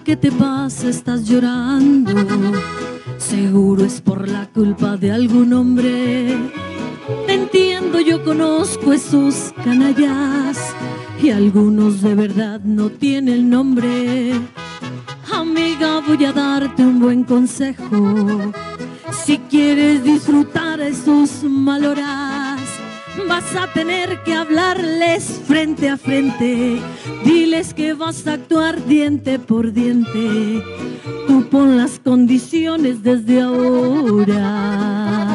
¿qué te pasa? Estás llorando. Seguro es por la culpa de algún hombre. Te entiendo, yo conozco esos canallas y algunos de verdad no tienen nombre. Amiga, voy a darte un buen consejo. Si quieres disfrutar a esos malhoras, vas a tener que hablarles frente a frente. Diles que vas a actuar diente por diente. Tú pon las condiciones desde ahora.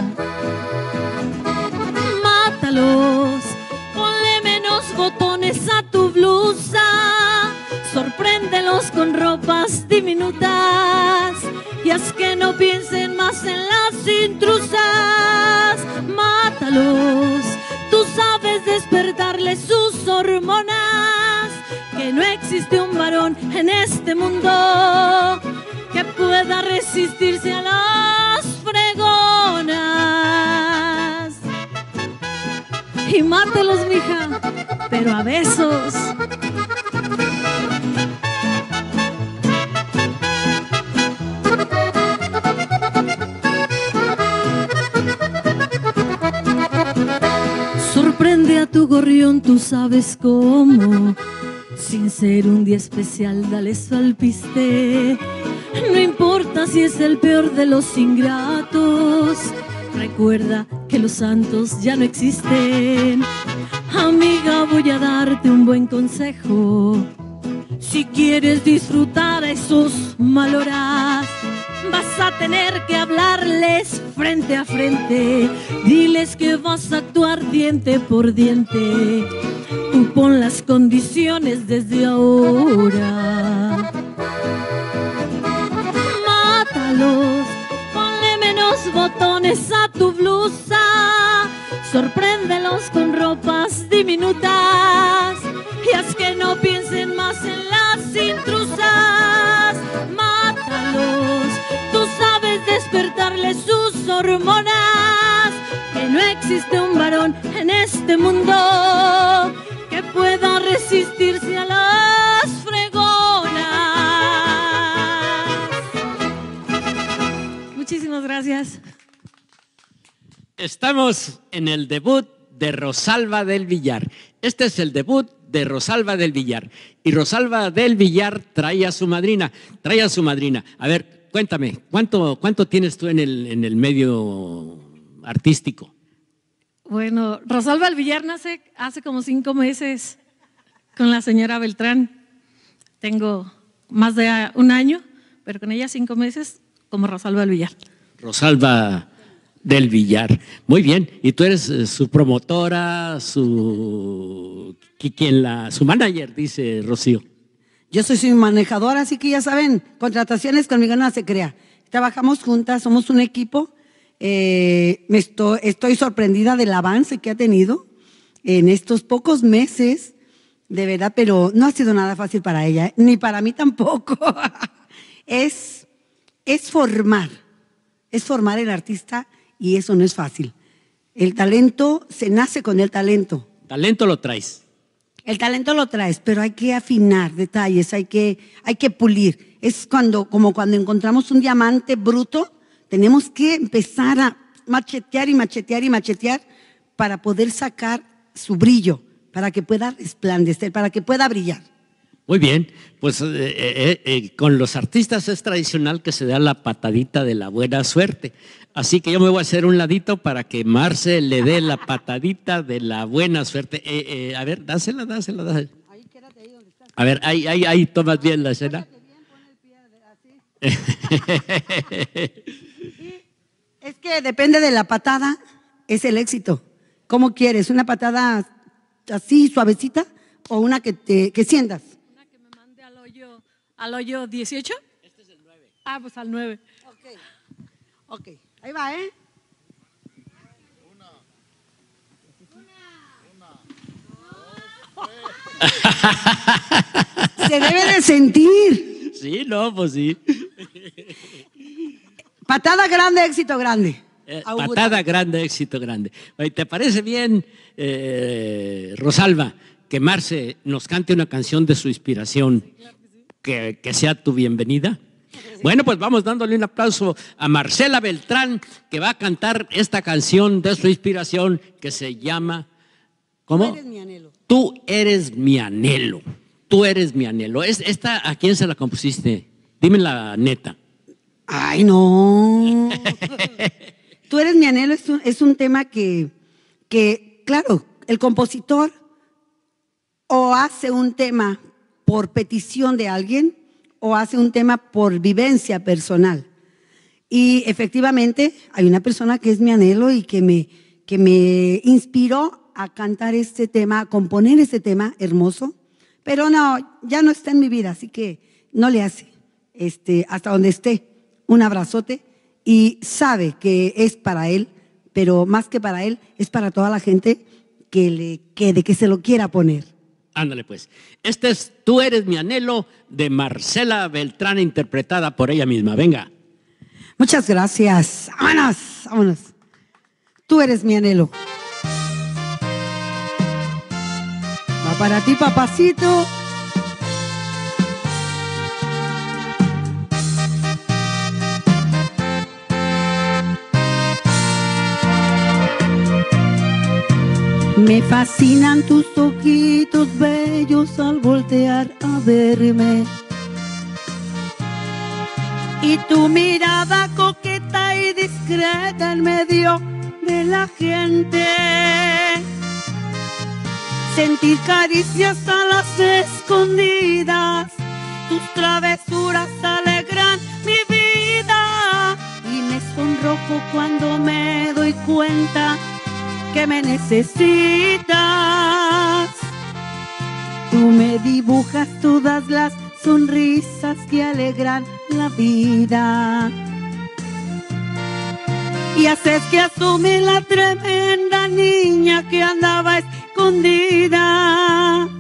Mátalos, ponle menos botones a tu blusa. Sorpréndelos con ropas diminutas y haz que no piensen más en las intrusas. Mátalos, tú sabes despertarles sus hormonas. Que no existe un varón en este mundo que pueda resistirse a las fregonas. Y mátalos, mija, pero a besos. Sorprende a tu gorrión, tú sabes cómo. Sin ser un día especial, dale su alpiste. No importa si es el peor de los ingratos. Recuerda que los santos ya no existen. Amiga, voy a darte un buen consejo. Si quieres disfrutar a esos malhoras, vas a tener que hablarles frente a frente. Diles que vas a actuar diente por diente. Tú pon las condiciones desde ahora. Mátalos, ponle menos botones a tu blusa. Sorpréndelos con ropas diminutas y haz que no piensen más en las intrusas. Mátalos, tú sabes despertarles sus hormonas. Que no existe un varón en este mundo que pueda resistirse a las fregonas. Muchísimas gracias. Estamos en el debut de Rosalba del Villar. Este es el debut de Rosalba del Villar. Y Rosalba del Villar trae a su madrina. A ver, cuéntame, ¿cuánto tienes tú en el medio artístico? Bueno, Rosalba del Villar nace hace como 5 meses con la señora Beltrán. Tengo más de 1 año, pero con ella 5 meses como Rosalba del Villar. Rosalba del Villar. Muy bien. ¿Y tú eres su promotora, su manager, dice Rocío? Yo soy su manejadora, así que ya saben, contrataciones conmigo no se crea. Trabajamos juntas, somos un equipo. Estoy sorprendida del avance que ha tenido en estos pocos meses, de verdad, pero no ha sido nada fácil para ella, ni para mí tampoco. Es formar el artista y eso no es fácil. El talento, se nace con el talento. Talento lo traes. El talento lo traes, pero hay que afinar detalles, hay que pulir. Es como cuando encontramos un diamante bruto, tenemos que empezar a machetear y machetear y machetear para poder sacar su brillo, para que pueda resplandecer, para que pueda brillar. Muy bien, pues con los artistas es tradicional que se da la patadita de la buena suerte. Así que yo me voy a hacer un ladito para que Marce le dé la patadita de la buena suerte. A ver, dásela. Ahí, quédate ahí donde estás. A ver, ahí tomas bien la escena. Es que depende de la patada, es el éxito. ¿Cómo quieres? ¿Una patada así suavecita o una que sientas? Una que me mande al hoyo 18. Este es el 9. Ah, pues al 9. Ok, ahí va, ¿eh? Se debe de sentir. Sí, no, pues sí. Patada grande, éxito grande. Patada grande, éxito grande. ¿Te parece bien, Rosalba, que Marce nos cante una canción de su inspiración? que sea tu bienvenida. Bueno, pues vamos dándole un aplauso a Marcela Beltrán, que va a cantar esta canción de su inspiración que se llama... ¿Cómo? Tú eres mi anhelo. Tú eres mi anhelo. Tú eres mi anhelo. ¿Esta a quién se la compusiste? Dime la neta. Ay, no. Tú eres mi anhelo es un tema que, claro, el compositor o hace un tema por petición de alguien o hace un tema por vivencia personal. Y efectivamente hay una persona que es mi anhelo y que me inspiró a cantar este tema, a componer este tema hermoso, pero no, ya no está en mi vida, así que no le hace, hasta donde esté, un abrazote, y sabe que es para él, pero más que para él, es para toda la gente que le quede, que se lo quiera poner. Ándale pues. Este es Tú eres mi anhelo de Marcela Beltrán, interpretada por ella misma. Venga. Muchas gracias. Vámonos, vámonos. Tú eres mi anhelo. Va para ti, papacito. Me fascinan tus ojitos bellos al voltear a verme, y tu mirada coqueta y discreta en medio de la gente. Sentir caricias a las escondidas, tus travesuras alegran mi vida, y me sonrojo cuando me doy cuenta que me necesitas. Tú me dibujas todas las sonrisas que alegran la vida, y haces que asume la tremenda niña que andaba escondida.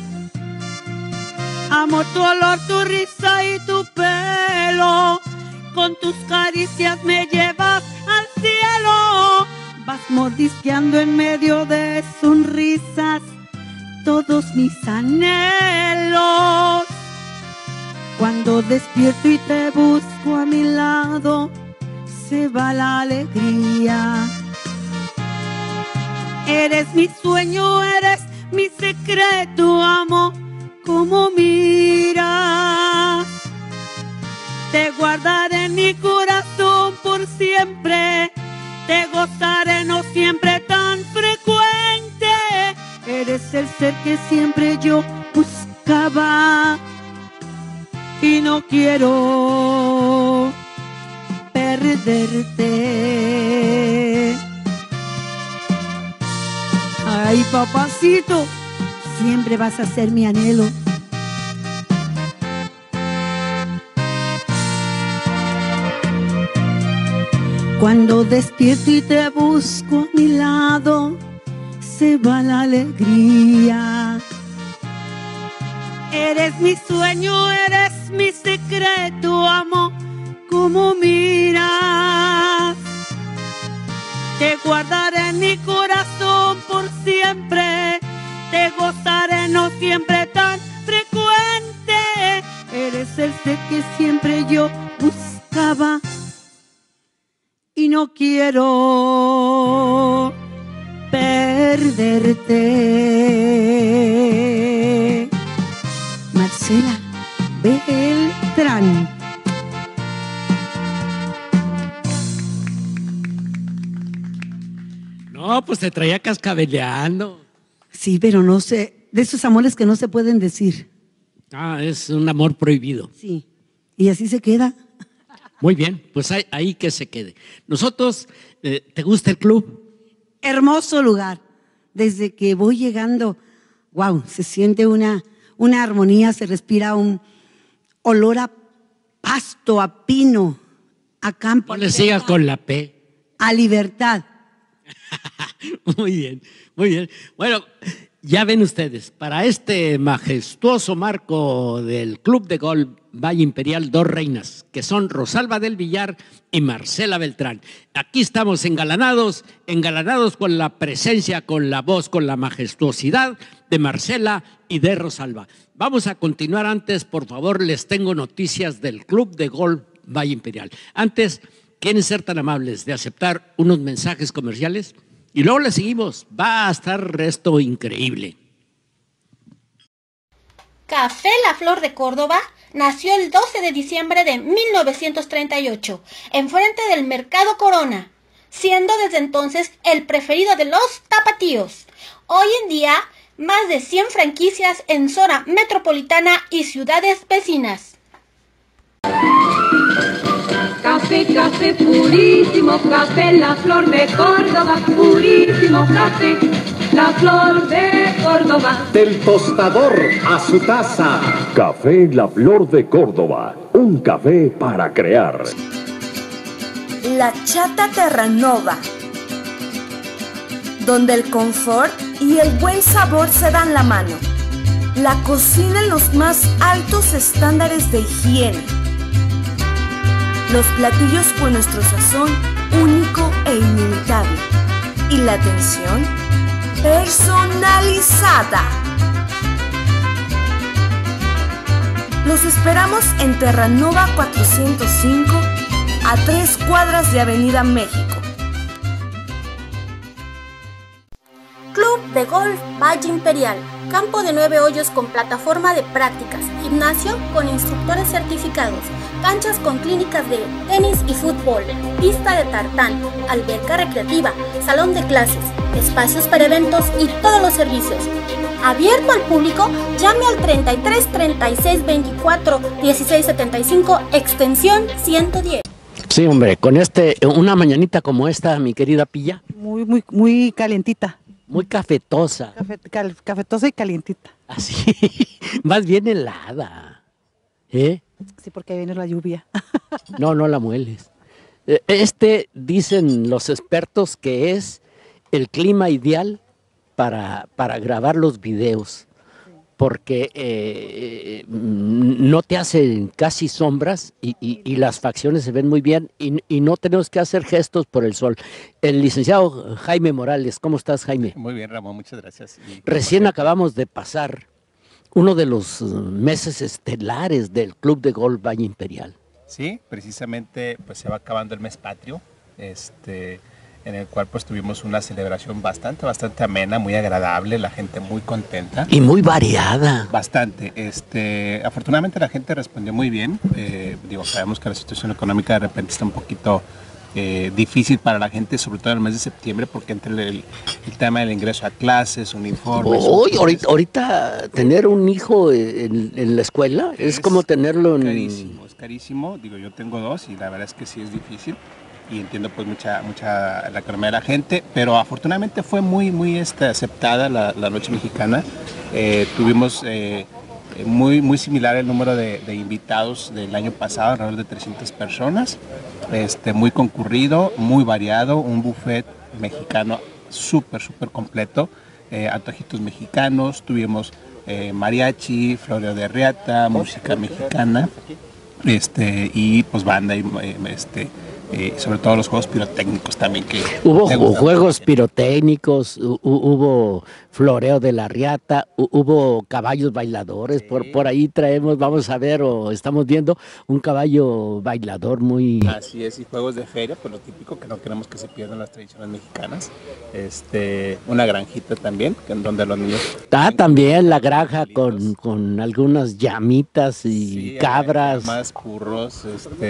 Amo tu olor, tu risa y tu pelo, con tus caricias me llevas al cielo. Vas mordisqueando en medio de sonrisas todos mis anhelos. Cuando despierto y te busco a mi lado, se va la alegría. Eres mi sueño, eres mi secreto, amo como miras. Te guardaré en mi corazón por siempre, te gozaré no siempre tan frecuente. Eres el ser que siempre yo buscaba y no quiero perderte. Ay, papacito, siempre vas a ser mi anhelo. Cuando despierto y te busco a mi lado, se va la alegría. Eres mi sueño, eres mi secreto, amo como miras. Te guardaré en mi corazón por siempre, te gozaré no siempre tan frecuente. Eres el ser que siempre yo buscaba y no quiero perderte. Marcela Beltrán. No, pues te traía cascabeleando. Sí, pero no sé, de esos amores que no se pueden decir. Ah, es un amor prohibido. Sí, y así se queda. Muy bien, pues ahí que se quede. Nosotros, ¿te gusta el club? Hermoso lugar. Desde que voy llegando, wow, se siente una armonía, se respira un olor a pasto, a pino, a campo. No le sigas con la P. A libertad. Muy bien, muy bien. Bueno, ya ven ustedes, para este majestuoso marco del Club de Golf Valle Imperial, dos reinas, que son Rosalba del Villar y Marcela Beltrán. Aquí estamos engalanados con la presencia, con la voz, con la majestuosidad de Marcela y de Rosalba. Vamos a continuar. Antes, por favor, les tengo noticias del Club de Golf Valle Imperial. Antes, ¿quieren ser tan amables de aceptar unos mensajes comerciales? Y luego le seguimos. Va a estar esto increíble. Café La Flor de Córdoba nació el 12 de diciembre de 1938, enfrente del Mercado Corona, siendo desde entonces el preferido de los tapatíos. Hoy en día, más de 100 franquicias en zona metropolitana y ciudades vecinas. Café, café purísimo, café La Flor de Córdoba, purísimo café, La Flor de Córdoba. Del tostador a su taza. Café La Flor de Córdoba, un café para crear. La Chata Terranova, donde el confort y el buen sabor se dan la mano. La cocina en los más altos estándares de higiene. Los platillos con nuestro sazón único e inimitable. Y la atención personalizada. Los esperamos en Terranova 405, a 3 cuadras de Avenida México. Club de Golf Valle Imperial, campo de 9 hoyos con plataforma de prácticas, gimnasio con instructores certificados, canchas con clínicas de tenis y fútbol, pista de tartán, alberca recreativa, salón de clases, espacios para eventos y todos los servicios. Abierto al público, llame al 33 36 24 16 75, extensión 110. Sí, hombre, con una mañanita como esta, mi querida Pilla. Muy calientita. Muy cafetosa. Cafetosa y calientita. Así, más bien helada. ¿Eh? Sí, porque viene la lluvia. No la mueles. Dicen los expertos que es el clima ideal para grabar los videos, porque no te hacen casi sombras y las facciones se ven muy bien y no tenemos que hacer gestos por el sol. El licenciado Jaime Morales, ¿cómo estás, Jaime? Muy bien, Ramón, muchas gracias. Recién acabamos de pasar uno de los meses estelares del Club de Golf Valle Imperial. Sí, precisamente pues se va acabando el mes patrio, en el cual pues tuvimos una celebración bastante amena, muy agradable, la gente muy contenta. Y muy variada. Bastante. Afortunadamente la gente respondió muy bien. Sabemos que la situación económica de repente está un poquito difícil para la gente, sobre todo en el mes de septiembre, porque entre el tema del ingreso a clases, uniformes... Ahorita tener un hijo en la escuela es como tenerlo en... Carísimo, es carísimo. Yo tengo 2 y la verdad es que sí es difícil. Y entiendo pues mucha la economía de la gente, pero afortunadamente fue muy aceptada la noche mexicana. Tuvimos muy similar el número de invitados del año pasado, alrededor de 300 personas, muy concurrido, muy variado, un buffet mexicano súper completo, antojitos mexicanos, tuvimos mariachi, floreo de riata, música mexicana, y pues banda y sobre todo los juegos pirotécnicos también. Hubo juegos pirotécnicos, hubo floreo de la riata, hubo caballos bailadores, sí. Por ahí vamos a ver o estamos viendo un caballo bailador muy... Así es, y juegos de feria, pues lo típico, que no queremos que se pierdan las tradiciones mexicanas. Una granjita también, en donde los niños... También la granja con algunas llamitas y sí, cabras. Más curros,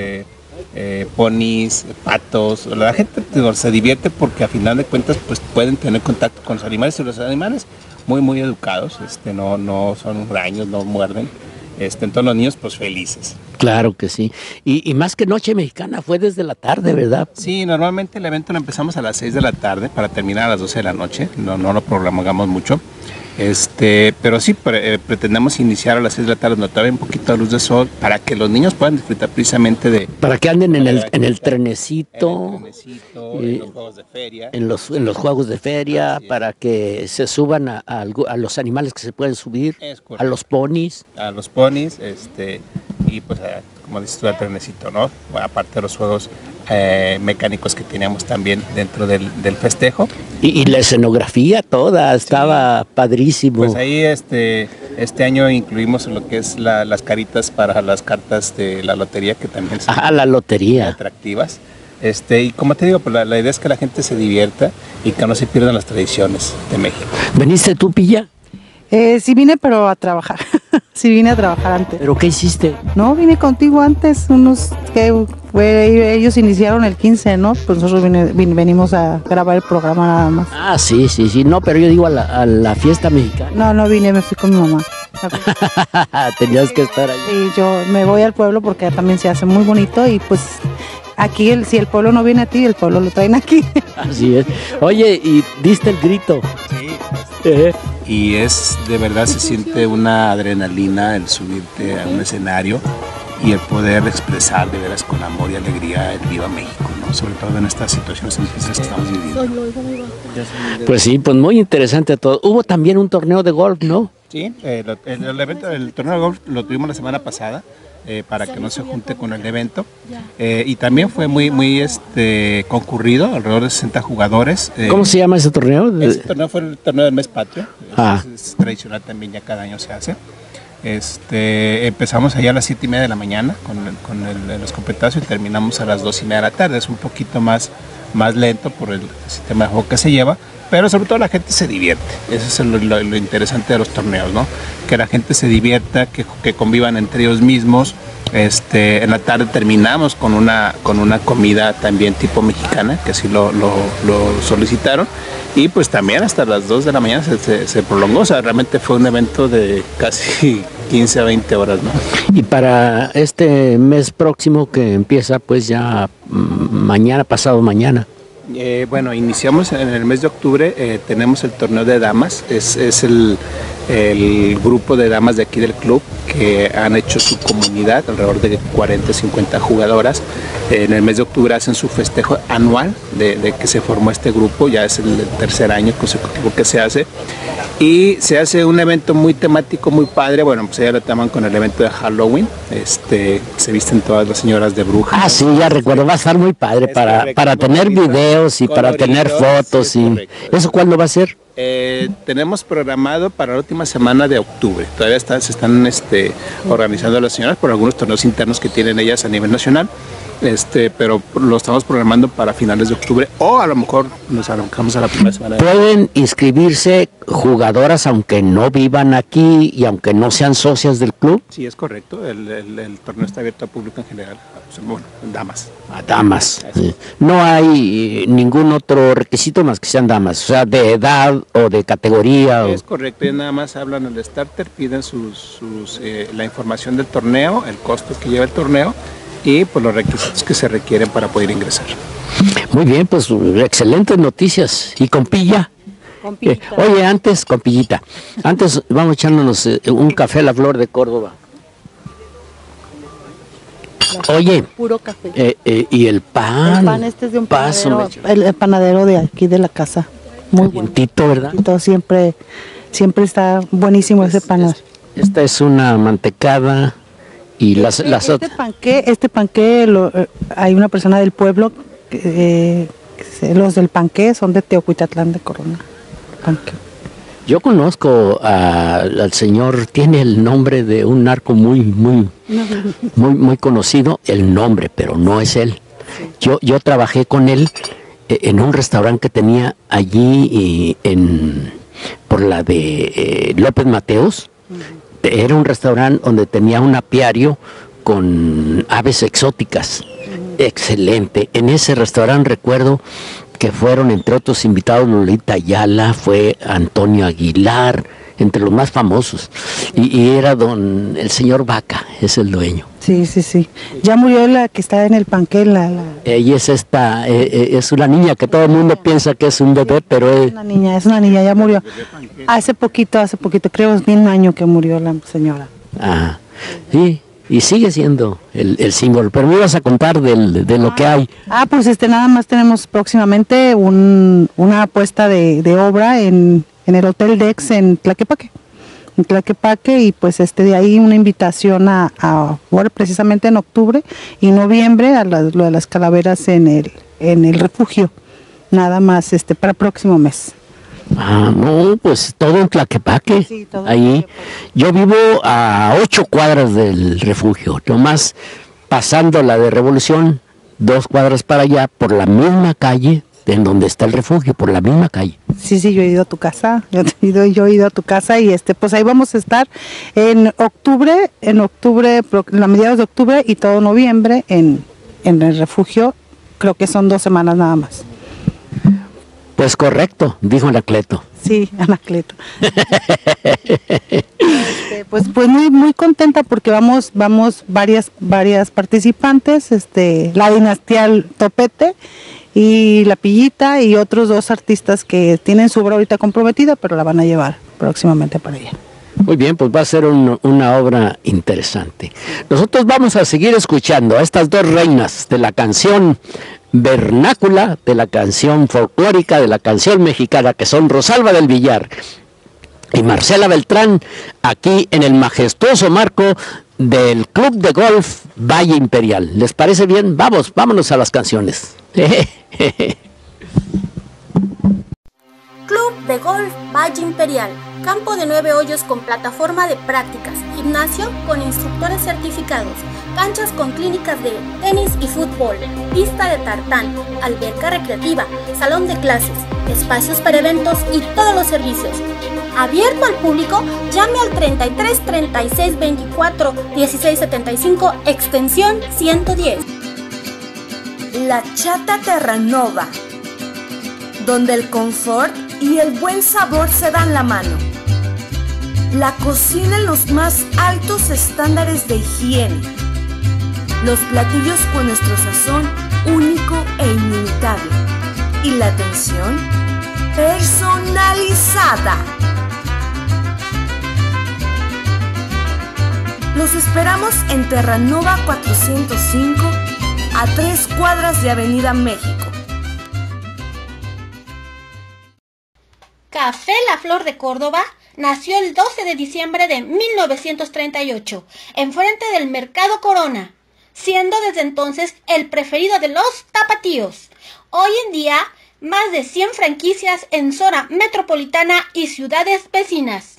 ponis, patos. La gente se divierte porque a final de cuentas pues pueden tener contacto con los animales, y los animales muy educados, no son huraños, no muerden, entonces los niños pues felices. Claro que sí, y más que Noche Mexicana fue desde la tarde, ¿verdad? Sí, normalmente el evento lo empezamos a las 6 de la tarde para terminar a las 12 de la noche, no lo programamos mucho. Pero sí, pretendemos iniciar a las 6 de la tarde, donde todavía hay un poquito de luz de sol, para que los niños puedan disfrutar precisamente de... Para que anden en el trenecito. En los juegos de feria. En los juegos de feria, para que se suban a los animales que se pueden subir, a los ponis. A los ponis, y pues como dices tú, el trenecito, ¿no? Bueno, aparte de los juegos mecánicos que teníamos también dentro del festejo. Y la escenografía toda, estaba padrísimo. Pues ahí este año incluimos lo que es las caritas para las cartas de la lotería, que también son la lotería. Atractivas. Y como te digo, pues la idea es que la gente se divierta y que no se pierdan las tradiciones de México. ¿Veniste tú, Pilla? Sí vine, pero a trabajar. Sí vine a trabajar antes. ¿Pero qué hiciste? No, vine contigo antes, ellos iniciaron el 15, ¿no? Pues nosotros venimos a grabar el programa nada más. Ah, sí, no, pero yo digo a la fiesta mexicana. No vine, me fui con mi mamá. Tenías que estar ahí. Sí, yo me voy al pueblo porque también se hace muy bonito y pues aquí si el pueblo no viene a ti, el pueblo lo traen aquí. Así es. Oye, ¿y diste el grito? Sí. Y de verdad se siente una adrenalina el subirte a un escenario y el poder expresar de veras con amor y alegría el Viva México, ¿no? Sobre todo en estas situaciones difíciles que estamos viviendo. Pues sí, pues muy interesante todo. Hubo también un torneo de golf, ¿no? Sí, el torneo de golf lo tuvimos la semana pasada. Para que no se junte con el evento, y también fue muy concurrido, alrededor de 60 jugadores. ¿Cómo se llama ese torneo? Ese torneo fue el torneo del mes patrio. Es tradicional, también ya cada año se hace. Empezamos allá a las 7:30 de la mañana con los competidores y terminamos a las 2:30 de la tarde. Es un poquito más lento por el sistema de juego que se lleva, pero sobre todo la gente se divierte. Eso es lo interesante de los torneos, ¿no? Que la gente se divierta, que convivan entre ellos mismos. En la tarde terminamos con una comida también tipo mexicana, que así lo solicitaron, y pues también hasta las 2 de la mañana se prolongó. O sea, realmente fue un evento de casi 15 a 20 horas, ¿no? Y para este mes próximo que empieza pues ya pasado mañana. Bueno, iniciamos en el mes de octubre, tenemos el torneo de damas, es el grupo de damas de aquí del club que han hecho su comunidad, alrededor de 40, 50 jugadoras. En el mes de octubre hacen su festejo anual de que se formó este grupo, ya es el tercer año consecutivo que se hace, y se hace un evento muy temático, muy padre. Bueno, pues ya lo toman con el evento de Halloween, se visten todas las señoras de brujas. Ah, sí, ya recuerdo, va a estar muy padre para tener videos y para tener fotos. Sí, ¿eso cuándo va a ser? Tenemos programado para la última semana de octubre. Todavía se están organizando las señoras por algunos torneos internos que tienen ellas a nivel nacional, pero lo estamos programando para finales de octubre, o a lo mejor nos arrancamos a la primera semana. ¿Pueden inscribirse jugadoras aunque no vivan aquí y aunque no sean socias del club? Sí, es correcto. El torneo está abierto al público en general. Bueno, damas. Damas. Sí. No hay ningún otro requisito más que sean damas, o sea, de edad o de categoría. Es correcto, y nada más hablan el starter, piden la información del torneo, el costo que lleva el torneo y pues los requisitos que se requieren para poder ingresar. Muy bien, pues excelentes noticias. ¿Y con Pilla? Oye, antes, con Pillita, antes vamos echándonos un café a la Flor de Córdoba. Oye, puro café. y el pan. El pan es de un panadero, el panadero de aquí de la casa. Muy calientito, ¿verdad? Siempre está buenísimo ese pan. Esta es una mantecada y las otras. Este panqué hay una persona del pueblo, los del panqué son de Teocuitlán de Corona. Panqué. Yo conozco al señor, tiene el nombre de un narco muy conocido, el nombre, pero no es él. Sí. Yo trabajé con él en un restaurante que tenía allí por la de López Mateos. Era un restaurante donde tenía un apiario con aves exóticas. Excelente. En ese restaurante recuerdo que fueron, entre otros invitados, Lolita Ayala, fue Antonio Aguilar, entre los más famosos. Y era el señor Vaca, es el dueño. Sí. Ya murió la que está en el panqué. Ella es una niña que todo el mundo piensa que es un bebé, pero es una niña, ya murió. Hace poquito, creo es 1 año que murió la señora. Ah, sí. Y sigue siendo el símbolo. Pero me ibas a contar de lo que hay. Pues nada más tenemos próximamente una puesta de obra en el Hotel Dex en Tlaquepaque. en Tlaquepaque, y pues de ahí una invitación a ahora precisamente en octubre y noviembre a lo de las calaveras en el refugio, nada más para el próximo mes. Ah, no, pues todo en Tlaquepaque. Sí, todo ahí. Yo vivo a 8 cuadras del refugio, nomás pasando la de Revolución, 2 cuadras para allá, por la misma calle en donde está el refugio, por la misma calle. Sí, yo he ido a tu casa, yo he ido a tu casa y pues ahí vamos a estar en octubre, a mediados de octubre y todo noviembre en el refugio, creo que son 2 semanas nada más. Pues correcto, dijo Anacleto. Sí, Anacleto. Pues muy, muy contenta porque vamos varias participantes, la dinastía Topete y La Pillita y otros 2 artistas que tienen su obra ahorita comprometida, pero la van a llevar próximamente para allá. Muy bien, pues va a ser una obra interesante. Nosotros vamos a seguir escuchando a estas 2 reinas de la canción vernácula, de la canción folclórica, de la canción mexicana, que son Rosalba del Villar y Marcela Beltrán, aquí en el majestuoso marco del Club de Golf Valle Imperial. ¿Les parece bien? Vámonos a las canciones. Club de Golf Valle Imperial, campo de 9 hoyos con plataforma de prácticas, gimnasio con instructores certificados, canchas con clínicas de tenis y fútbol, pista de tartán, alberca recreativa, salón de clases, espacios para eventos y todos los servicios. Abierto al público, llame al 33 36 24 16 75, extensión 110. La Chata Terranova, donde el confort y el buen sabor se dan la mano. La cocina en los más altos estándares de higiene. Los platillos con nuestro sazón único e inimitable. Y la atención personalizada. Los esperamos en Terranova 405, a 3 cuadras de Avenida México. Café La Flor de Córdoba nació el 12 de diciembre de 1938, enfrente del Mercado Corona, siendo desde entonces el preferido de los tapatíos. Hoy en día, más de 100 franquicias en zona metropolitana y ciudades vecinas.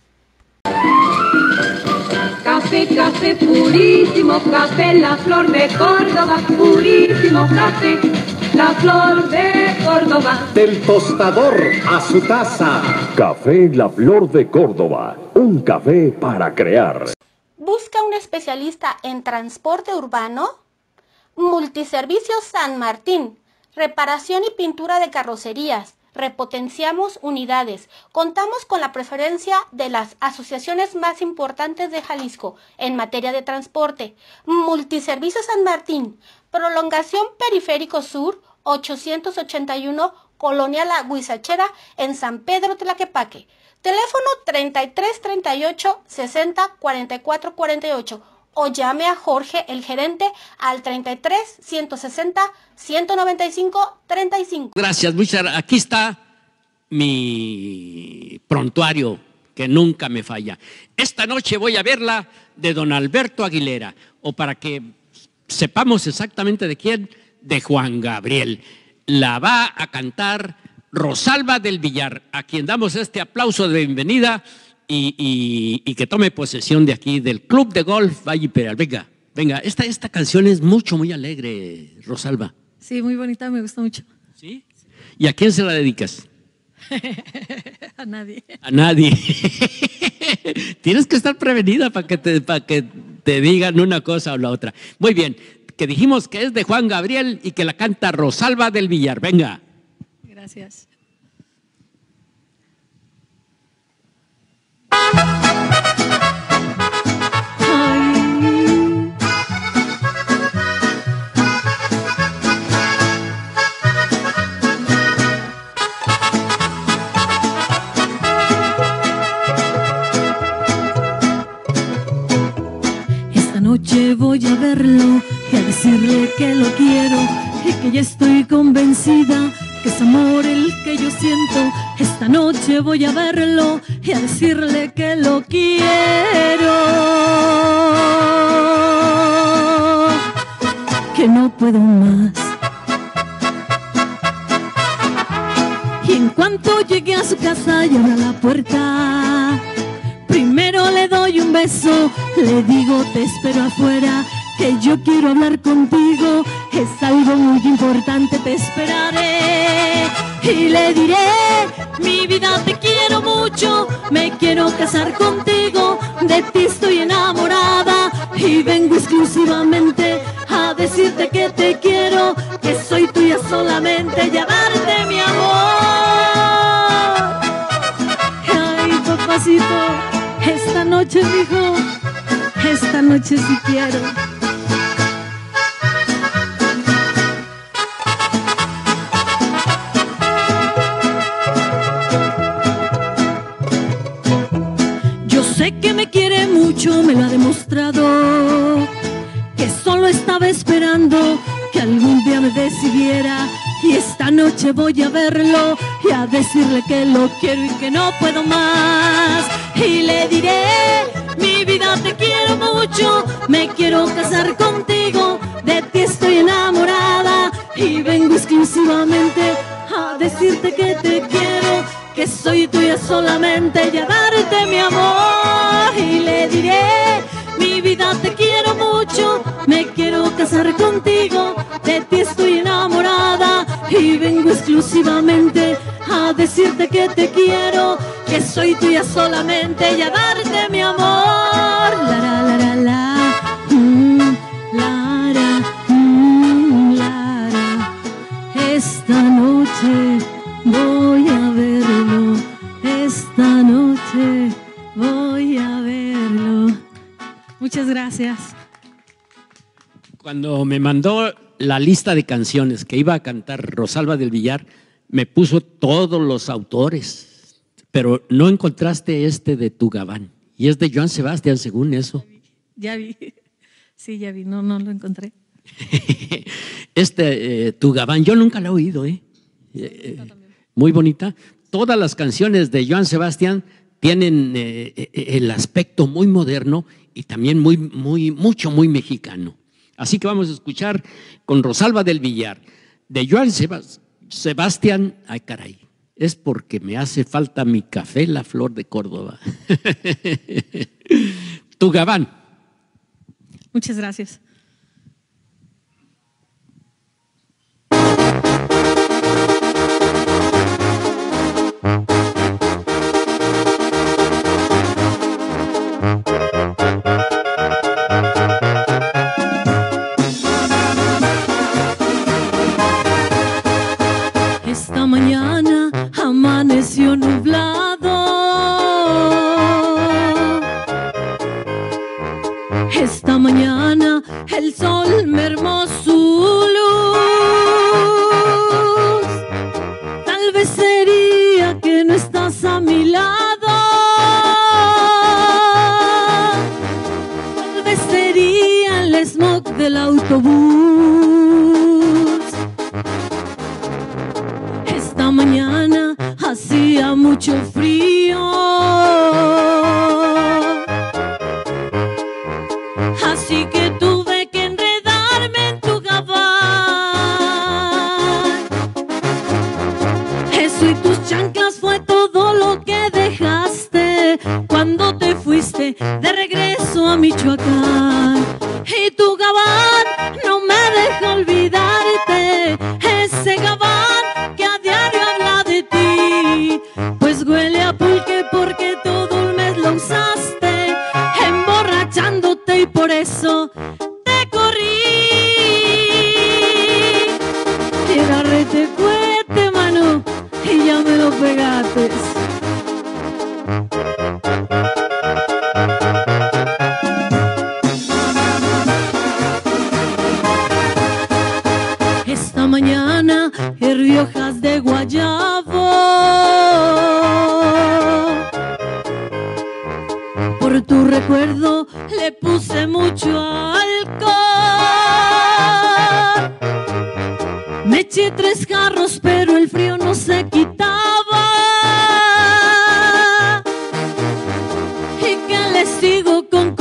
Café purísimo, café La Flor de Córdoba, purísimo café, La Flor de Córdoba. Del tostador a su taza. Café La Flor de Córdoba, un café para crear. ¿Busca un especialista en transporte urbano? Multiservicios San Martín, reparación y pintura de carrocerías. Repotenciamos unidades. Contamos con la preferencia de las asociaciones más importantes de Jalisco en materia de transporte. Multiservicios San Martín, prolongación Periférico Sur, 881, Colonia La Huizachera, en San Pedro Tlaquepaque. Teléfono 33 38 60 44 48 o llame a Jorge, el gerente, al 33 160 195 35. Gracias, muchas gracias. Aquí está mi prontuario, que nunca me falla. Esta noche voy a verla de don Alberto Aguilera, o para que sepamos exactamente de quién, de Juan Gabriel. La va a cantar Rosalba del Villar, a quien damos este aplauso de bienvenida y que tome posesión de aquí, del Club de Golf Valle Imperial. Venga, esta canción es muy alegre, Rosalba. Sí, muy bonita, me gusta mucho. ¿Sí? ¿Y a quién se la dedicas? A nadie. A nadie. Tienes que estar prevenida para que te digan una cosa o la otra. Muy bien, que dijimos que es de Juan Gabriel y que la canta Rosalba del Villar. Venga. Gracias. Esta noche voy a verlo y a decirle que lo quiero y que ya estoy convencida que es amor el que yo siento. Esta noche voy a verlo y y a decirle que lo quiero, que no puedo más. Y en cuanto llegué a su casa y abra la puerta, primero le doy un beso, le digo te espero afuera, que yo quiero hablar contigo, es algo muy importante, te esperaré. Y le diré, mi vida te quiero mucho, me quiero casar contigo, de ti estoy enamorada y vengo exclusivamente a decirte que te quiero, que soy tuya solamente y a darte mi amor. Ay, papacito, esta noche, mijo, esta noche sí quiero. Sé que me quiere mucho, me lo ha demostrado, que solo estaba esperando que algún día me decidiera, y esta noche voy a verlo y a decirle que lo quiero y que no puedo más. Y le diré, mi vida te quiero mucho, me quiero casar contigo, de ti estoy enamorada y vengo exclusivamente a decirte que te quiero, que soy tuya solamente y a darte mi amor. Y le diré, mi vida te quiero mucho, me quiero casar contigo, de ti estoy enamorada y vengo exclusivamente a decirte que te quiero, que soy tuya solamente y a darte mi amor. La la la la la, la la, la. Esta noche voy a verlo, esta noche voy a verlo. Muchas gracias. Cuando me mandó la lista de canciones que iba a cantar Rosalba del Villar, me puso todos los autores, pero no encontraste este de Tu Gabán, y es de Joan Sebastián, según eso. Ya vi, sí, ya vi, no lo encontré. Tu Gabán, yo nunca la he oído, muy bonita. Todas las canciones de Joan Sebastián tienen el aspecto muy moderno y también muy mexicano. Así que vamos a escuchar con Rosalba del Villar, de Joan Sebastián. Ay, caray, es porque me hace falta mi café, la flor de Córdoba. Tu Gabán. Muchas gracias. Esta mañana amaneció nublado, esta mañana el sol mermó su luz, tal vez sería que no estás a mi lado, tal vez sería el smog del autobús. Esta mañana hacía mucho frío, así que tuve que enredarme en tu gabán. Eso y tus chanclas fue todo lo que dejaste cuando te fuiste de regreso a Michoacán. Y tu gabán no me deja olvidarte, ese gabán que a diario habla de ti, pues huele a pulque porque todo un mes lo usaste, emborrachándote, y por eso te corrí. Y agarrete fuerte, mano, y ya me lo pegaste. Esta mañana herví hojas de guayabo, por tu recuerdo le puse mucho alcohol, me eché 3 jarros pero el frío no se quitaba,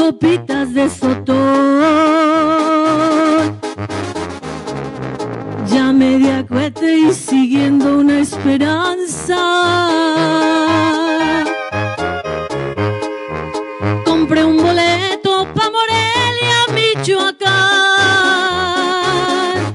copitas de sotol. Ya media cohete y siguiendo una esperanza. Compré un boleto pa' Morelia, Michoacán.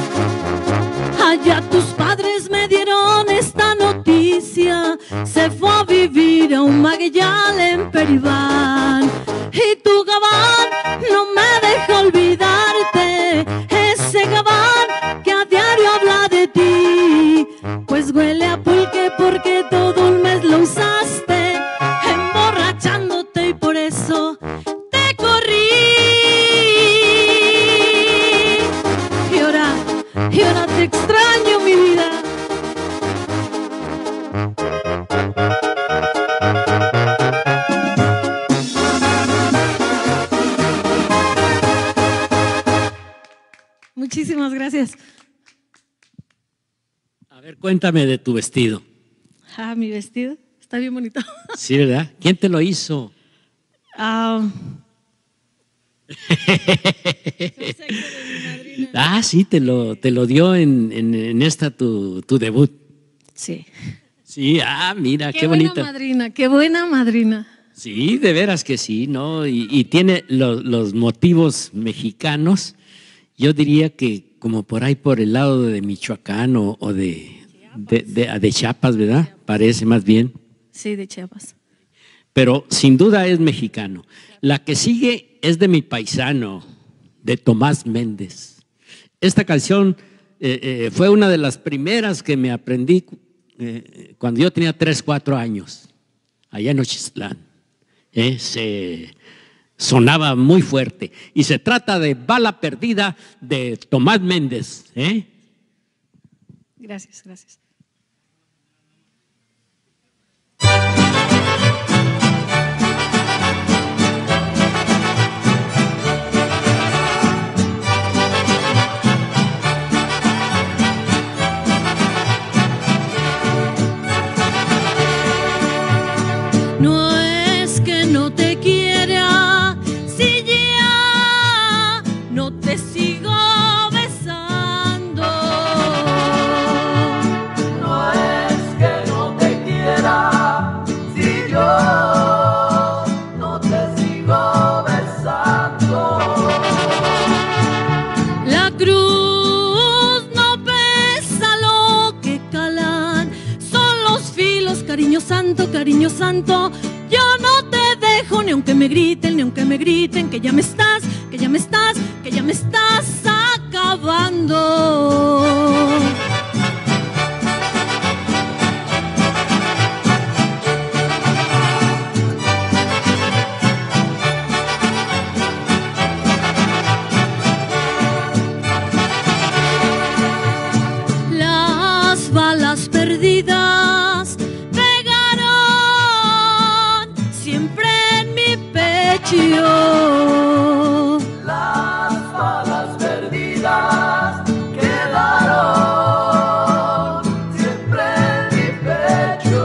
Allá tus padres me dieron esta noticia. Se fue a vivir a un magueyal en Peribán. Y tu Gabán no me deja olvidarte. Ese Gabán que a diario habla de ti. Pues huele a pulque porque todo un mes lo usaste, emborrachándote, y por eso te corrí. Y ahora te extraño, mi vida. Muchísimas gracias. A ver, cuéntame de tu vestido. Ah, mi vestido está bien bonito. Sí, ¿verdad? ¿Quién te lo hizo? Sí, te lo dio en esta tu debut. Sí. Sí, mira, qué bonita. Buena madrina, qué buena madrina. Sí, de veras que sí, ¿no? Y tiene los motivos mexicanos. Yo diría que como por ahí por el lado de Michoacán o de Chiapas, ¿verdad? Parece más bien. Sí, de Chiapas. Pero sin duda es mexicano. La que sigue es de mi paisano, de Tomás Méndez. Esta canción fue una de las primeras que me aprendí cuando yo tenía 3, 4 años, allá en Nochistlán. Sonaba muy fuerte. Y se trata de Bala Perdida de Tomás Méndez. Gracias, gracias. No es que no te quiera, si ya no te sigo besando. No es que no te quiera, si yo no te sigo besando. La cruz no pesa lo que calan, son los filos, cariño santo, cariño santo. Yo no te dejo ni aunque me griten, ni aunque me griten que ya me estás, que ya me estás, que ya me estás acabando. Las balas perdidas pegaron siempre en mi pecho. Las balas perdidas quedaron siempre en mi pecho.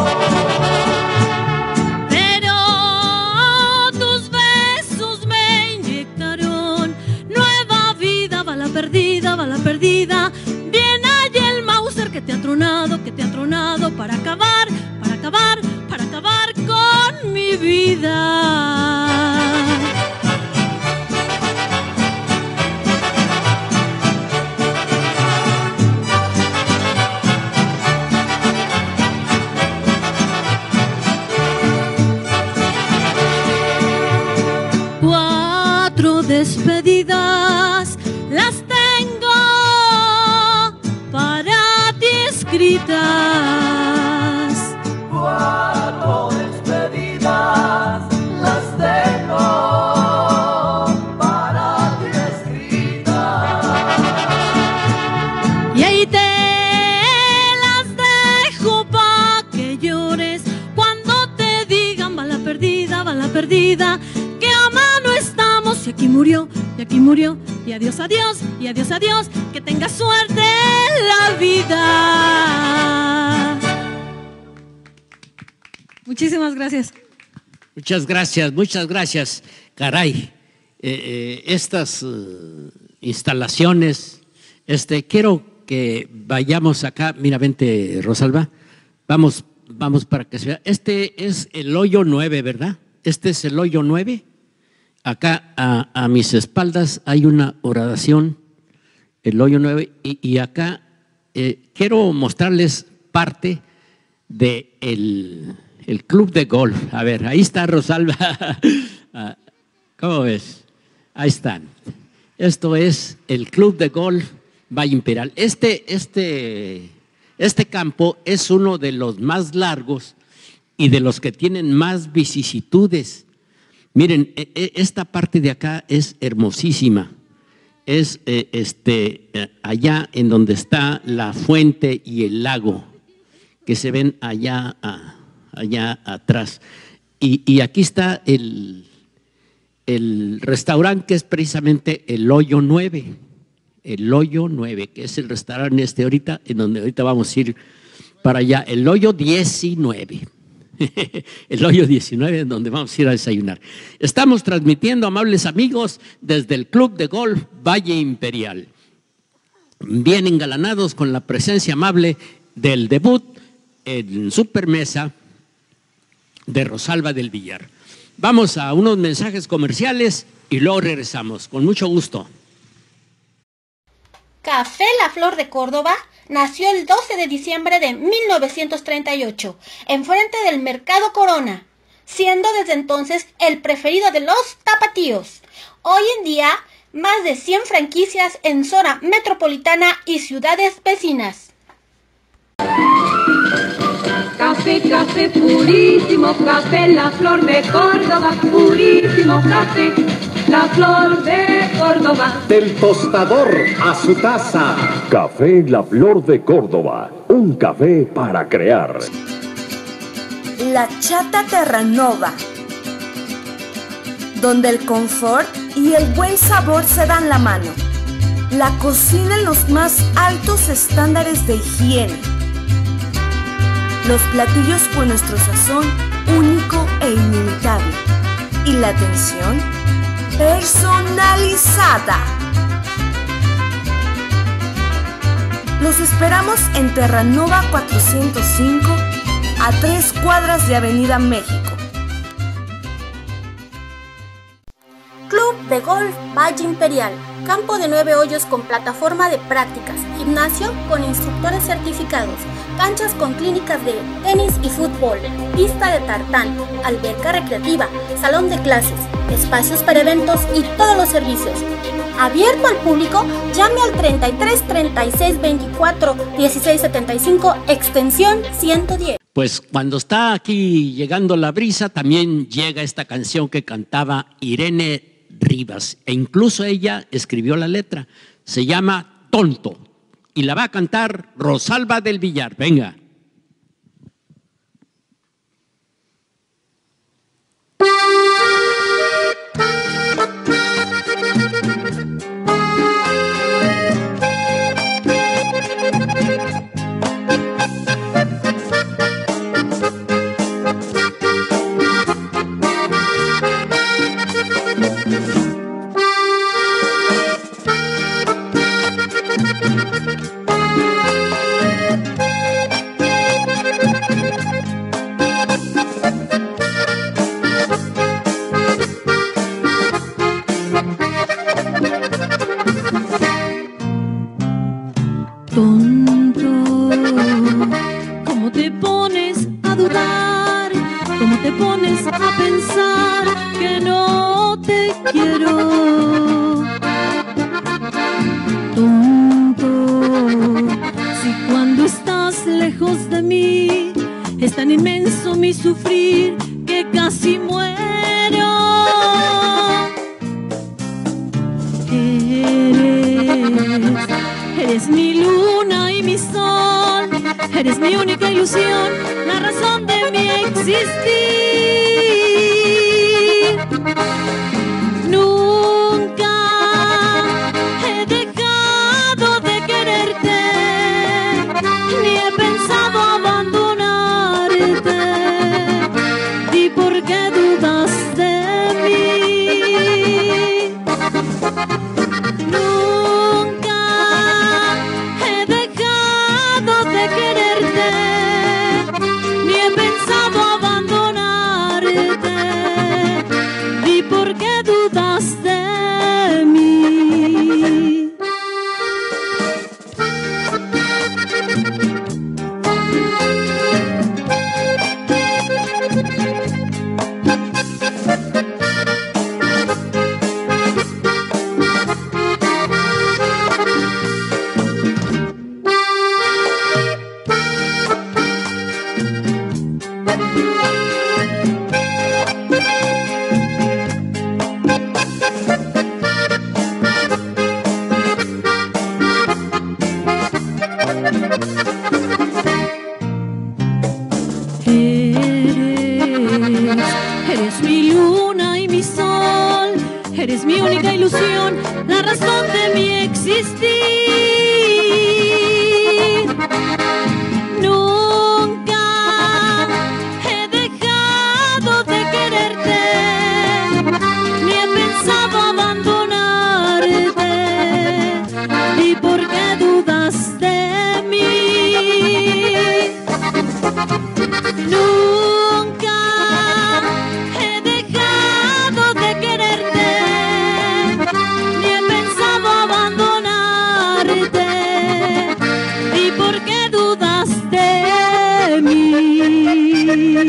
Pero tus besos me inyectaron nueva vida. Bala perdida, bala perdida. Bien hay el Mauser que te ha tronado para acabar, para acabar, para acabar con mi vida. Cuatro despedidas las tengo para ti escritas. Cuatro despedidas las tengo para ti escritas. Y ahí te las dejo pa' que llores cuando te digan bala perdida, que a mano estamos y aquí murió, y aquí murió, y adiós, adiós, y adiós, adiós, que tengas suerte en la vida. Muchísimas gracias. Muchas gracias. Caray, estas instalaciones, quiero que vayamos acá. Mira, vente, Rosalba. Vamos para que se vea. Este es el hoyo 9, ¿verdad? Este es el hoyo 9. Acá a mis espaldas hay una oración, el hoyo 9, y acá quiero mostrarles parte de el club de golf. A ver, ahí está Rosalba. ¿Cómo ves? Ahí están. Esto es el club de golf Valle Imperial. Este campo es uno de los más largos y de los que tienen más vicisitudes. Miren, esta parte de acá es hermosísima. Es allá en donde está la fuente y el lago, que se ven allá atrás. Y aquí está el restaurante, que es precisamente el hoyo 9. El hoyo 9, que es el restaurante ahorita, en donde ahorita vamos a ir para allá. El hoyo 19. El hoyo 19, en donde vamos a ir a desayunar. Estamos transmitiendo, amables amigos, desde el Club de Golf Valle Imperial. Bien engalanados con la presencia amable del debut en Supermesa de Rosalba del Villar. Vamos a unos mensajes comerciales y luego regresamos. Con mucho gusto. Café La Flor de Córdoba nació el 12 de diciembre de 1938, enfrente del Mercado Corona, siendo desde entonces el preferido de los tapatíos. Hoy en día, más de 100 franquicias en zona metropolitana y ciudades vecinas. Café purísimo, café La Flor de Córdoba, purísimo café, La Flor de Córdoba. Del tostador a su taza. Café La Flor de Córdoba, un café para crear. La Chata Terranova, donde el confort y el buen sabor se dan la mano. La cocina en los más altos estándares de higiene. Los platillos con nuestro sazón único e inimitable. Y la atención personalizada. Los esperamos en Terranova 405, a 3 cuadras de Avenida México. Club de Golf Valle Imperial, campo de 9 hoyos con plataforma de prácticas, gimnasio con instructores certificados, canchas con clínicas de tenis y fútbol, pista de tartán, alberca recreativa, salón de clases, espacios para eventos y todos los servicios. Abierto al público, llame al 33 36 24 16 75, extensión 110. Pues cuando está aquí llegando la brisa, también llega esta canción que cantaba Irene Rivas, e incluso ella escribió la letra. Se llama Tonto y la va a cantar Rosalba del Villar. Venga. ¿Por qué dudas? Eres mi única ilusión, la razón de mi existir. Nunca he dejado de quererte, ni he pensado abandonarte. ¿Y por qué dudas de mí? Nunca he dejado de quererte, ni he pensado abandonarte. ¿Y por qué dudas de mí?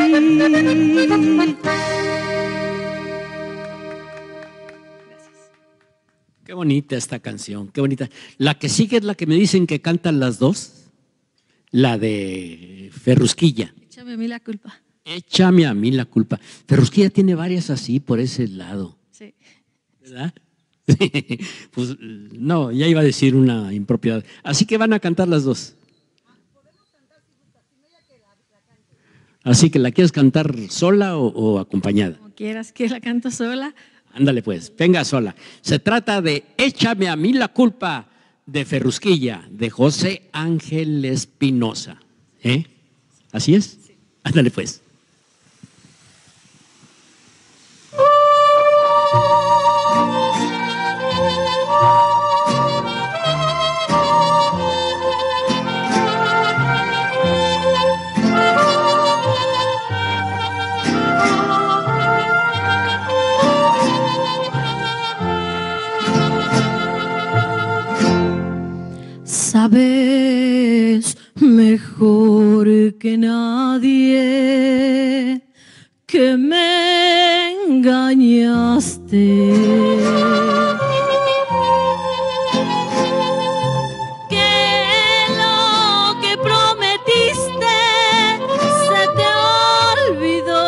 Qué bonita esta canción, qué bonita. La que sigue es la que me dicen que cantan las dos, la de Ferrusquilla. Échame a mí la culpa. Échame a mí la culpa. Ferrusquilla tiene varias así por ese lado. Sí. ¿Verdad? Pues no, ya iba a decir una impropiedad. Así que van a cantar las dos. Así que, ¿la quieres cantar sola o acompañada? Como quieras, que la canto sola. Ándale pues, venga sola. Se trata de Échame a mí la culpa, de Ferrusquilla, de José Ángel Espinosa. ¿Eh? ¿Así es? Sí. Ándale pues. Sabes mejor que nadie que me engañaste, que lo que prometiste se te olvidó.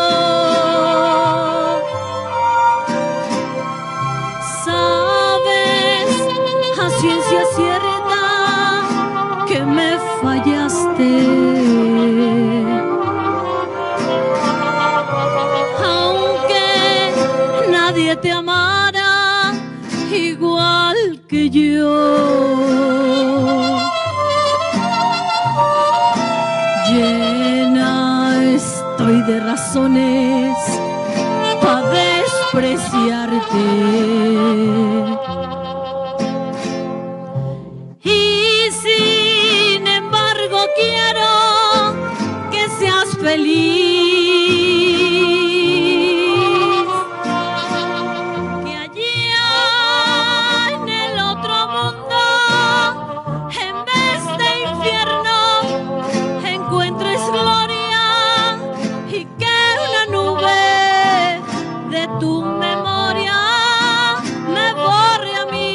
Sabes a ciencia cierta que me fallaste, aunque nadie te amara igual que yo. Llena estoy de razones para despreciarte. Quiero que seas feliz, que allá en el otro mundo, en vez de infierno, encuentres gloria y que una nube de tu memoria me borre a mí.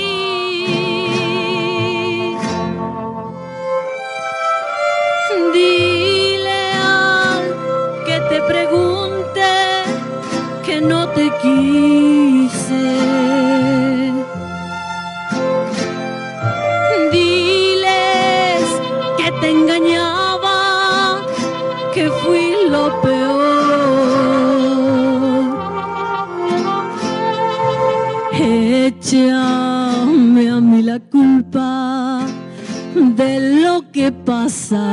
Dile al que te pregunte que no te quise. Diles que te engañaba, que fui lo peor. Échame a mí la culpa de lo que pasa.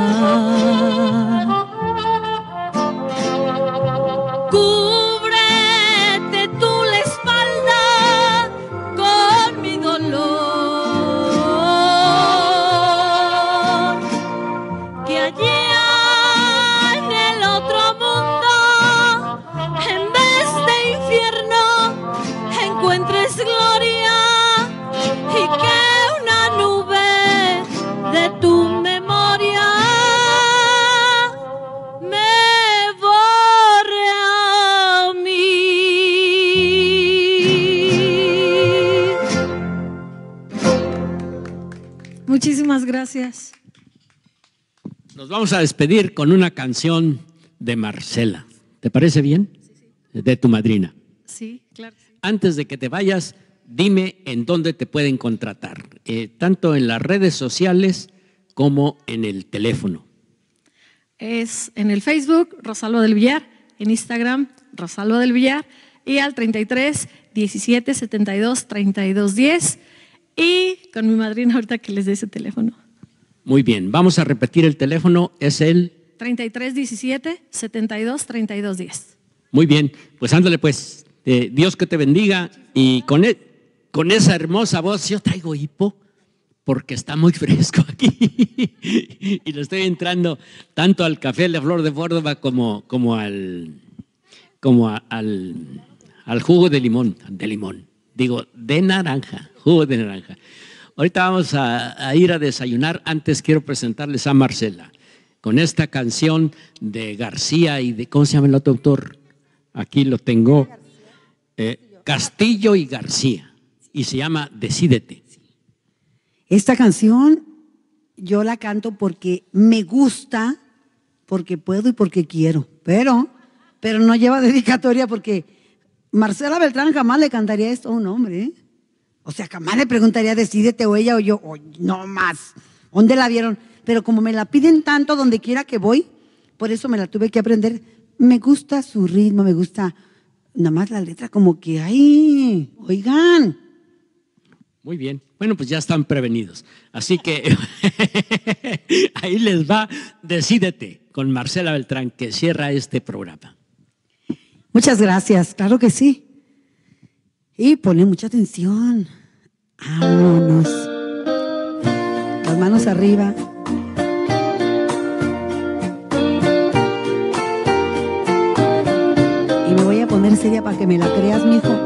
Cúbrete tú la espalda con mi dolor, que allá en el otro mundo, en vez de infierno, encuentres gloria y que una nube de tu memoria me borre a mí. Muchísimas gracias. Nos vamos a despedir con una canción de Marcela. ¿Te parece bien? Sí, sí. De tu madrina. Sí, claro. Antes de que te vayas, dime en dónde te pueden contratar, tanto en las redes sociales como en el teléfono. Es en el Facebook, Rosalba del Villar, en Instagram, Rosalba del Villar, y al 33 17 72 32 10 y con mi madrina ahorita que les dé ese teléfono. Muy bien, vamos a repetir el teléfono, es el 33 17 72 32 10. Muy bien, pues ándale pues, Dios que te bendiga y con esa hermosa voz, yo traigo hipo porque está muy fresco aquí y le estoy entrando tanto al café La Flor de Córdoba como al jugo de limón, de naranja, jugo de naranja. Ahorita vamos a ir a desayunar, antes quiero presentarles a Marcela con esta canción de García y de, ¿cómo se llama el otro autor? Aquí lo tengo, Castillo y García, y se llama Decídete. Esta canción yo la canto porque me gusta, porque puedo y porque quiero, pero no lleva dedicatoria porque Marcela Beltrán jamás le cantaría esto a un hombre, ¿eh? O sea, jamás le preguntaría decídete o ella o yo, o no más, ¿dónde la vieron? Pero como me la piden tanto donde quiera que voy, por eso me la tuve que aprender. Me gusta su ritmo, me gusta nada más la letra como que, ¡ay! Oigan. Muy bien, bueno, pues ya están prevenidos. Así que ahí les va Decídete con Marcela Beltrán, que cierra este programa. Muchas gracias, claro que sí. Y ponle mucha atención. Vámonos. Las manos arriba. Y me voy a poner seria para que me la creas, mijo.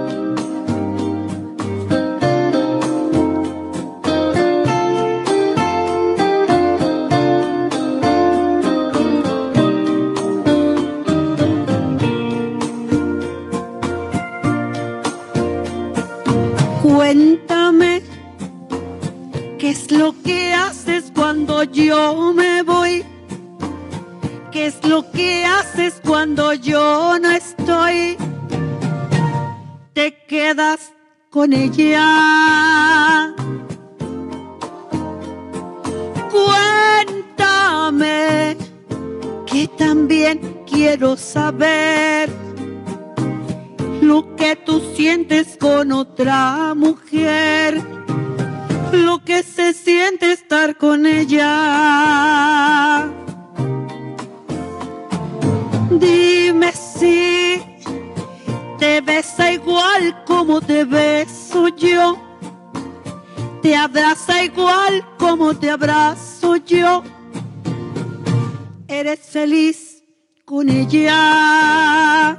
Cuéntame, ¿qué es lo que haces cuando yo me voy? ¿Qué es lo que haces cuando yo no estoy? Te quedas con ella. Cuéntame, que también quiero saber lo que tú sientes con otra mujer, lo que se siente estar con ella. Dime si te besa igual como te beso yo, te abraza igual como te abrazo yo. ¿Eres feliz con ella?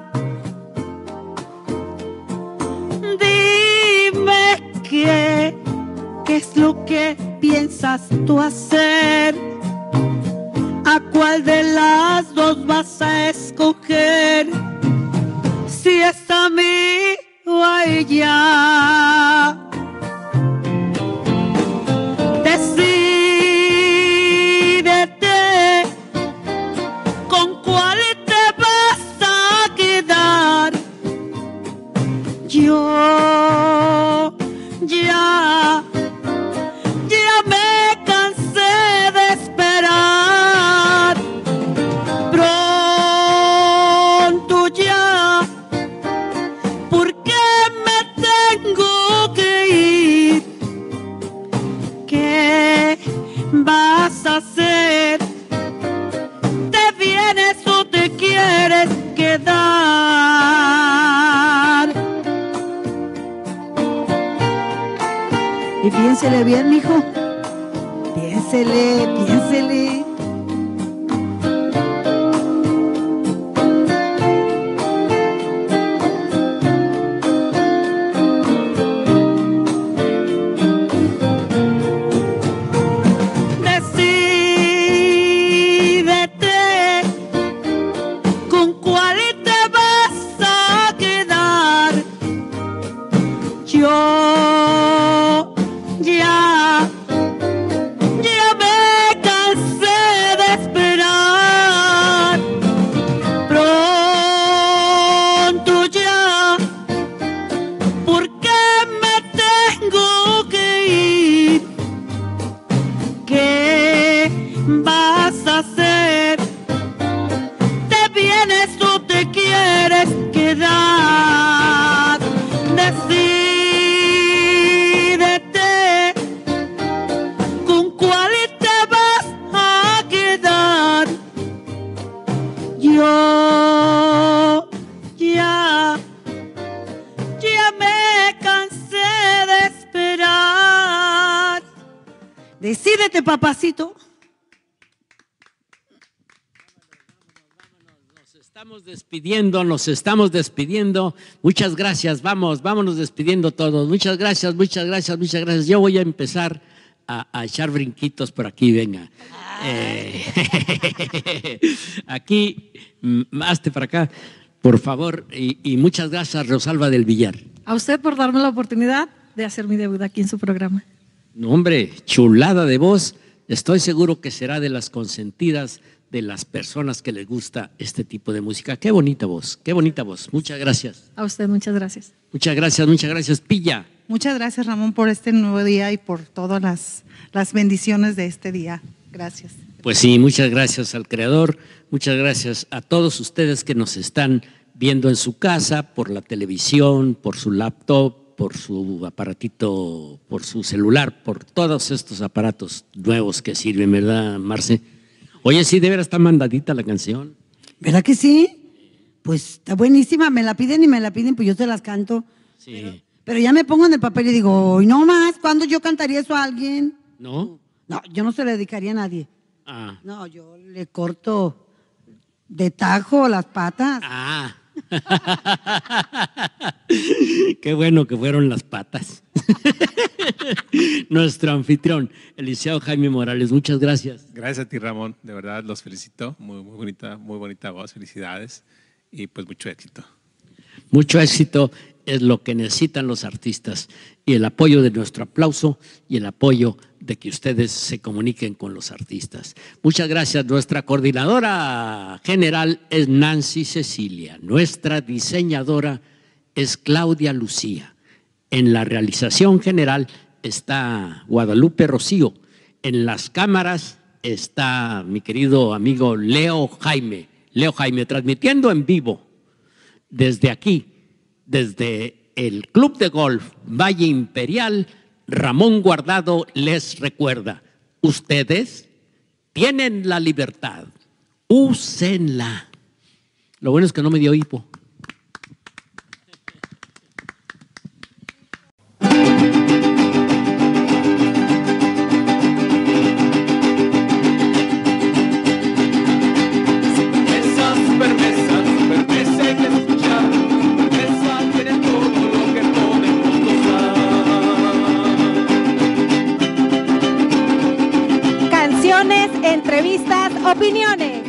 Dime qué es lo que piensas tú hacer, a cuál de las dos vas a escoger, si es a mí o a ella. Decídete, con cuál te vas a quedar. Yo ya me cansé de esperar. Pronto ya, ¿por qué me tengo que ir? ¿Qué vas a hacer? ¿Te vienes o te quieres quedar? Y piénsele bien, mijo. Piénsele, piénsele. Decídete, con cuál te vas a quedar. Yo ya me cansé Decídete, papacito. Nos estamos despidiendo. Muchas gracias, vámonos despidiendo todos. Muchas gracias. Yo voy a empezar a echar brinquitos por aquí, venga. Aquí, hazte para acá, por favor, y muchas gracias, Rosalba del Villar. A usted por darme la oportunidad de hacer mi debut aquí en su programa. No, hombre, chulada de voz. Estoy seguro que será de las consentidas de las personas que les gusta este tipo de música. Qué bonita voz. Muchas gracias. A usted, muchas gracias. Muchas gracias, Pilla. Muchas gracias, Ramón, por este nuevo día y por todas las bendiciones de este día. Gracias. Pues sí, muchas gracias al Creador, muchas gracias a todos ustedes que nos están viendo en su casa, por la televisión, por su laptop, por su aparatito, por su celular, por todos estos aparatos nuevos que sirven, ¿verdad, Marce? Oye, sí, de veras está mandadita la canción. ¿Verdad que sí? Pues está buenísima, me la piden, pues yo te las canto. Sí. Pero ya me pongo en el papel y digo, hoy no más, ¿cuándo yo cantaría eso a alguien? ¿No? No, yo no se le dedicaría a nadie. Ah. No, yo le corto de tajo las patas. Ah. Qué bueno que fueron las patas. Nuestro anfitrión, el licenciado Jaime Morales, muchas gracias. Gracias a ti, Ramón, de verdad los felicito, muy bonita voz, felicidades y pues mucho éxito. Mucho éxito es lo que necesitan los artistas y el apoyo de nuestro aplauso y el apoyo de que ustedes se comuniquen con los artistas. Muchas gracias. Nuestra coordinadora general es Nancy Cecilia. Nuestra diseñadora es Claudia Lucía. En la realización general está Guadalupe Rocío. En las cámaras está mi querido amigo Leo Jaime. Leo Jaime, transmitiendo en vivo desde aquí, desde el Club de Golf Valle Imperial. Ramón Guardado les recuerda, ustedes tienen la libertad, úsenla. Lo bueno es que no me dio hipo. Entrevistas, opiniones.